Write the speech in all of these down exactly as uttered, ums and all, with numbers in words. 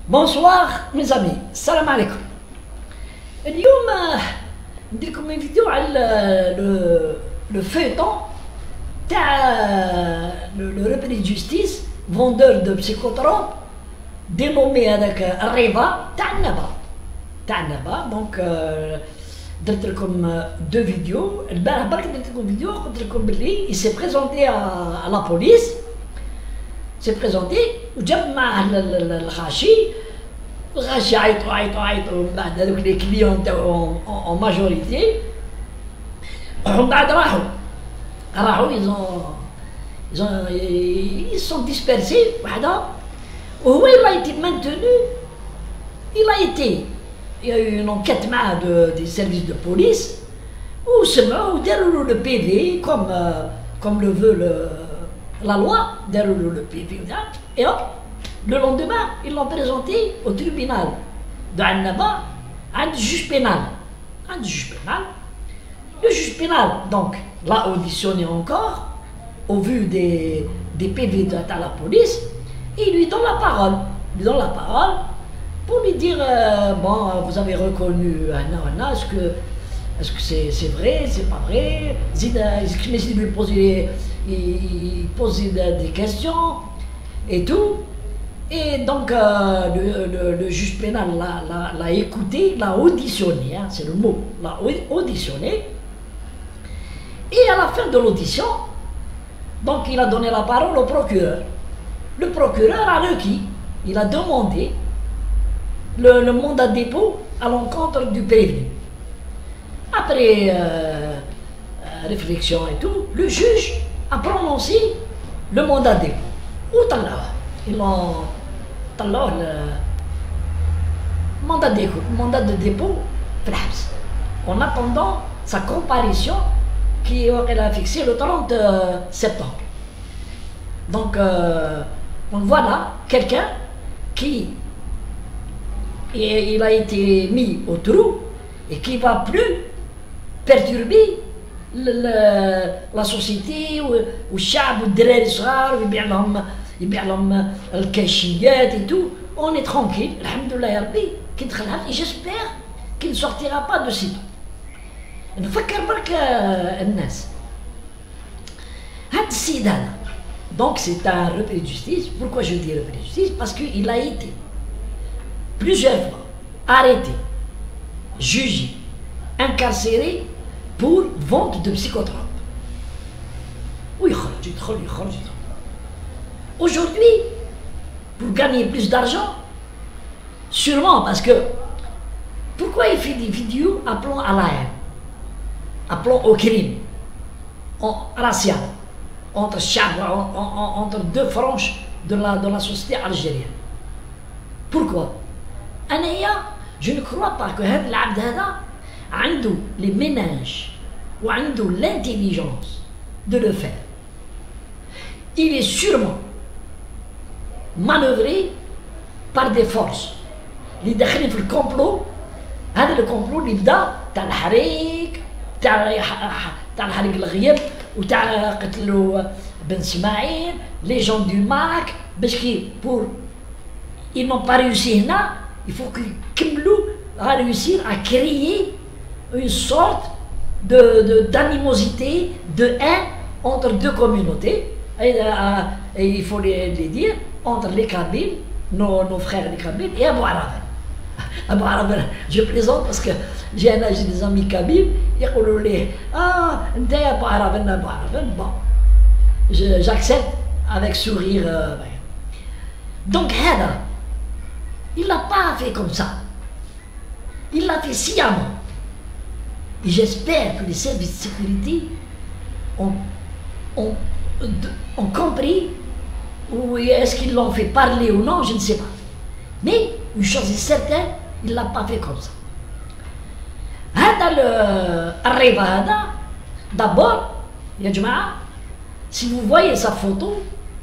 Bonsoir mes amis, salam alaikum. اليوم ندير لكم une vidéo على le le feuilleton تاع le repris de justice vendeur de psychotropes dénommé هذاك الرضا تاع النبا تاع النبا. دونك درت لكم دو فيديو. البارح برك درت لكم فيديو قلت لكم باللي il s'est présenté à la police, s'est présenté وجاب معاه الغاشي. الغاشي عيطوا عيطوا عيطوا من بعد هذوك لي كليون تاعهم اون ماجوريتي. ومن بعد راحوا راحوا يزون يزون يسون ديسبيرسي وحده. وهو il a été maintenu, il a été il y a eu une enquête معاه de, des services de police وسمعوا وداروا له le P V comme euh, comme le veut le, la loi. داروا له le P V et hop. Le lendemain, ils l'ont présenté au tribunal de Annaba, à un juge pénal. Un juge pénal. Le juge pénal, donc, l'a auditionné encore, au vu des, des P V de la police, et il lui donne la parole. Il lui donne la parole pour lui dire euh, bon, vous avez reconnu Anna, Anna, est-ce que est-ce que c'est c'est vrai, c'est pas vrai? Il lui posait, il posait des questions et tout. Et donc euh, le, le, le juge pénal l'a écouté, l'a auditionné, hein, c'est le mot, l'a auditionné. Et à la fin de l'audition, donc il a donné la parole au procureur. Le procureur a requis, il a demandé le, le mandat de dépôt à l'encontre du prévenu. Après euh, euh, réflexion et tout, le juge a prononcé le mandat de dépôt. Où t'en as? Ils l'ont طلعوه mandat de dépôt, mandat de dépôt en attendant sa comparution qui est fixée le trente septembre. Donc, euh, donc voilà quelqu'un qui et, il a été mis au trou et qui ne va plus perturber le, le, la société والشعب والدراري الصغار ويبيع لهم يبيع لهم الكاشيات et tout. On est tranquille, alhamdoulilah ya rabbi كي دخلها. et j'espère qu'il ne sortira pas de sitôt. نفكر برك الناس هاد السيد هذا. donc c'est un repris de justice. Pourquoi je dis repris de justice? Parce qu'il a été plusieurs fois arrêté, jugé, incarcéré pour vente de psychotropes. ويخرج يدخل يخرج يدخل. Aujourd'hui, pour gagner plus d'argent, sûrement parce que pourquoi il fait des vidéos appelant à la haine, appelant au crime racial entre chaque, entre deux franges de la, de la société algérienne? Pourquoi? Je ne crois pas que هذا العبد هذا عنده les ménages ou عنده l'intelligence de le faire. Il est sûrement manœuvré par des forces اللي داخلين في الكومبلو. هذا الكومبلو اللي بدا تاع الحريق تاع تاع الحريق الغيب وتاع قتلوا بن اسماعيل لي جون دو ماك باش كي بور ils n'ont pas réussi هنا il faut qu'ils يكملوا à réussir à créer une sorte de de d'animosité, de haine entre deux communautés. Et, euh, et il faut les, les dire entre les Kabyles, nos, nos frères les Kabyles et Abou Araben. Abou Araben, je plaisante parce que j'ai des amis Kabyles, ils disent ah, t'es Abou Araben, Abou Araben. Bon, j'accepte avec sourire. Euh, donc, Hada, il l'a pas fait comme ça. Il l'a fait sciemment. Et j'espère que les services de sécurité ont, ont, ont compris. Ou est-ce qu'ils l'ont fait parler ou non, je ne sais pas. Mais une chose est certaine, il ne l'a pas fait comme ça. هذا الرضا هذا d'abord يا جماعة, si vous voyez sa photo,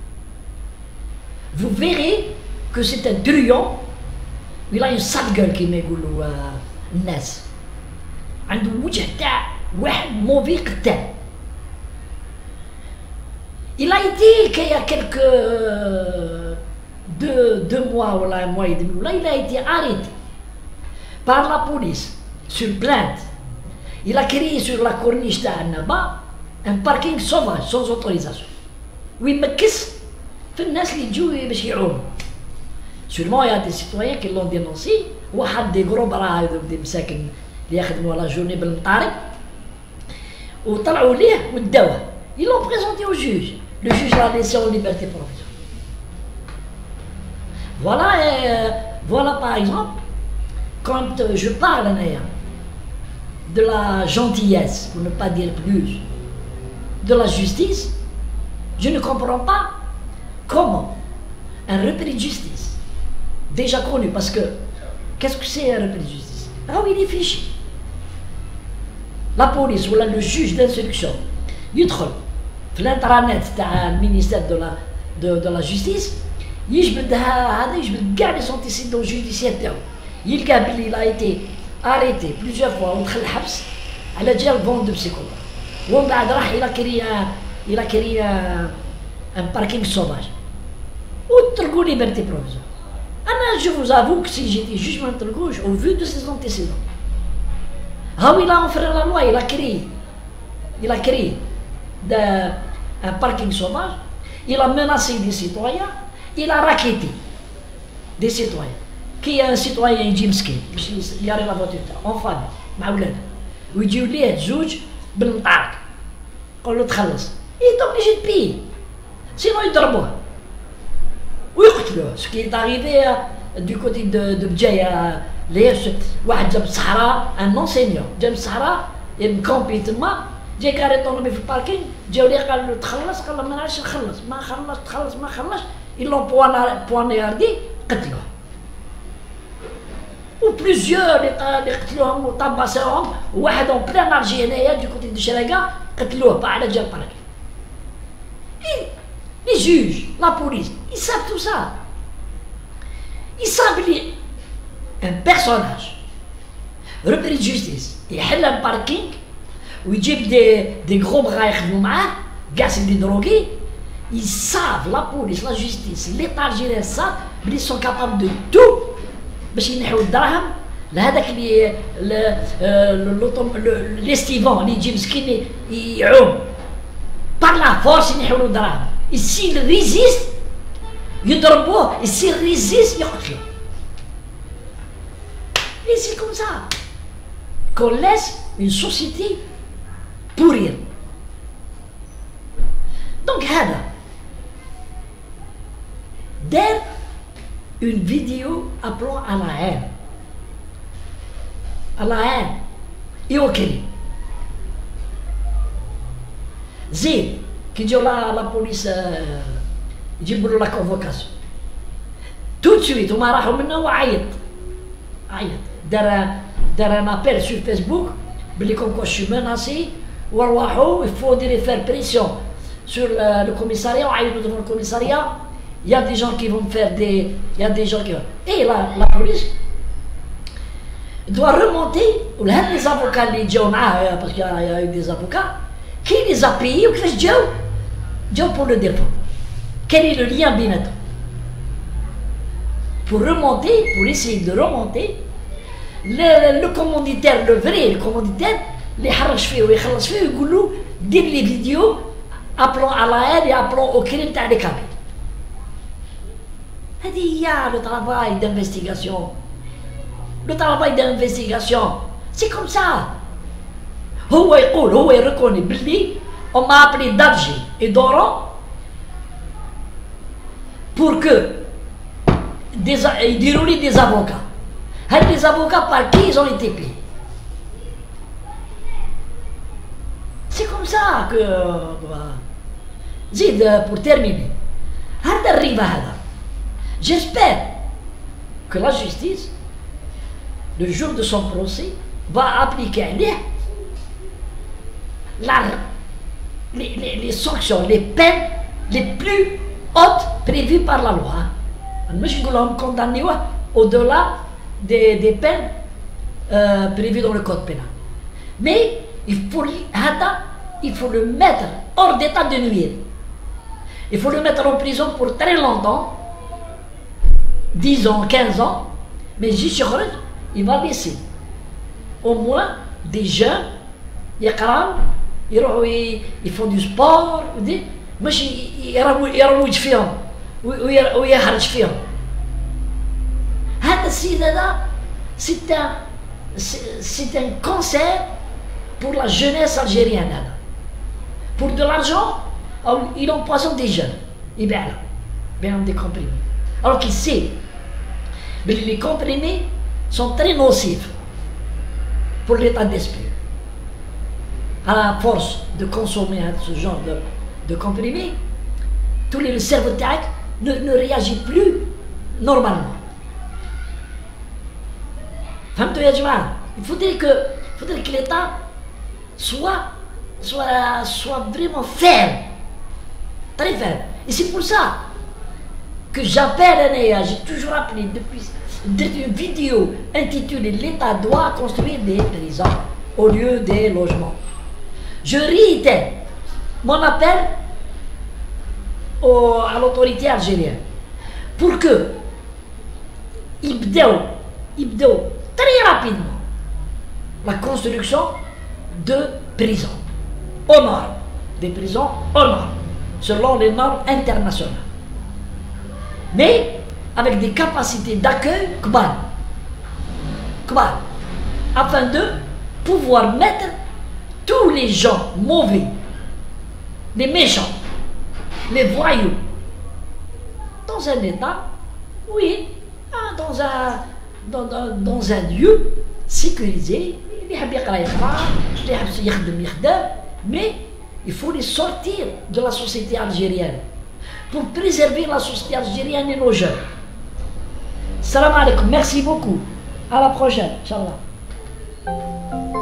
vous verrez que c'est un truand. Il a une sale gueule كيما يقولوا الناس. عنده وجه تاع واحد موفي قتال. Il a été, qu'il y a quelques deux, deux mois ou un mois et demi, là, il a été arrêté par la police sur plainte. Il a créé sur la corniche d'Annaba un parking sauvage sans autorisation. Oui, mais qu'est-ce que les gens qui jouent? Seulement, il y a des citoyens qui l'ont dénoncé. واحد des gros bras des مساكن اللي يخدموا la journée بالمطارق وطلعوا ليه وداوه. Ils l'ont présenté au juge. Le juge l'a laissé en liberté provisoire. Voilà, euh, voilà par exemple, quand euh, je parle de la gentillesse, pour ne pas dire plus, de la justice, je ne comprends pas comment un repris de justice, déjà connu, parce que qu'est-ce que c'est un repris de justice? Ah oui, les fichiers. La police ou le juge d'instruction يدخل في الانترنت تاع المينيستير de la de, de la justice يجبد هذا يجبد كاع لي سونتيسيدون جوديسيير تاعو يلقى بلي لا ايتي اريتي بليزيور فوا ودخل الحبس على جال فون دو بسيكولوج ومن بعد راح الى كري الى كري ان باركينغ سوفاج وتركوا ليبرتي بروفيزور. انا جو vous avoue que si j'étais juge ما نتركوش au vu de ses antécédents. Ah oui, il a enfreint la loi, il a créé il a créé de, un parking sauvage, il a menacé des citoyens, il a raquetté des citoyens. Qui est un citoyen يجي مسكين باش ياري لا فوتور تاعو اون فامي مع ولادها ويجيو ليه زوج بالمطارق يقول له تخلص il est obligé de payer sinon يضربوه ويقتلوه. Ce qui est arrivé du côté de de بجاية ليش واحد جاب الصحراء ان enseignant جاب الصحراء مكومبي تما جا كاري طونوبي في الباركينغ جاو ليه قال له تخلص قال له ما نعرفش نخلص ما خلص تخلص ما خلص ils l'ont poignardé قتلوه. و بليزيور اللي قتلوهم وطبسوهم وواحد اون بلان ارجي هنايا دو كوتي دو شراكا قتلوه با على جال الباركينغ. لي جوج لا بوليس ils savent tout ça. ils savent لي ان بيرسوناج repris de justice يحل الباركينغ ويجيب دي دي غرو بغا يخدموا معاه كاع سي دروغي. ils savent la police la justice l'état algérien savent بلي sont capables de tout باش ينحوا الدراهم لهذاك اللي ليستيفون اللي يجي مسكين يعوم بار لا فورس ينحوا له الدراهم. s'il résiste يضربوه s'il résiste يقتلوه. Et c'est comme ça qu'on laisse une société pourrir. Donc هذا دار une vidéo appelant à la haine, à la haine et au crime. زيد كي يجيو لا لا بوليس يجيبوا له لا كونفوكاسيون تو سويت هما راحوا منه وعيط عيط دار دار ان ابيل sur Facebook بلي كون كو شي مناسي ورواحوا il faut dire faire pression sur le, le commissariat وعيطوا devant le commissariat. Il y a des gens qui vont faire des... Il y a des gens qui vont... Et la, la police doit remonter, ou les avocats, les gens, parce qu'il y, y a eu des avocats, qui les a payés, ou qui les ont pour le défendre. Quel est le lien binato? Pour remonter, pour essayer de remonter, le, le commanditaire, le vrai le commanditaire, les harach fait ou les khalas fait, ils disent les vidéos appelant à la haine et appelant au crime تاع les cabines. Il y a le travail d'investigation. Le travail d'investigation, c'est comme ça. هو يقول هو يركوني باللي on m'a appelé d'Alger et d'Oran pour que des يديروا لي des avocats. هاد les avocats par qui ils ont été payés. C'est comme ça que زيد pour terminer هذا الربا هذا. J'espère que la justice, le jour de son procès, va appliquer les, la, les, les, les sanctions, les peines les plus hautes prévues par la loi. Nous sommes condamnés au-delà des, des peines euh, prévues dans le code pénal. Mais il faut, il faut le mettre hors d'état de nuire. Il faut le mettre en prison pour très longtemps. dix ans, quinze ans, mais juste il va baisser. Au moins, des jeunes, ils font du sport, مش يروج فيهم ويهرج فيهم. هذا السيد هذا c'est un c'est un cancer pour la jeunesse algérienne هذا. Pour de l'argent, il empoisonne des jeunes. Il est bien des comprimés. Alors qu'il sait que les comprimés sont très nocifs pour l'état d'esprit. À la force de consommer ce genre de, de comprimés, tous les, le cerveau ne, ne réagit plus normalement. Il faudrait que, faudrait que l'État soit, soit, soit vraiment ferme, très ferme. Et c'est pour ça que j'appelle, j'ai toujours appelé depuis une vidéo intitulée L'État doit construire des prisons au lieu des logements. Je réitère mon appel au, à l'autorité algérienne pour que يبدأوا يبدأوا très rapidement la construction de prisons aux normes, des prisons aux normes, selon les normes internationales, mais avec des capacités d'accueil kbar, kbar, afin de pouvoir mettre tous les gens mauvais, les méchants, les voyous, dans un état, oui, dans un, dans, dans, dans un lieu sécurisé, mais il faut les sortir de la société algérienne pour préserver la société algérienne et nos jeunes. Salam alaikum, merci beaucoup. À la prochaine, Inch'Allah.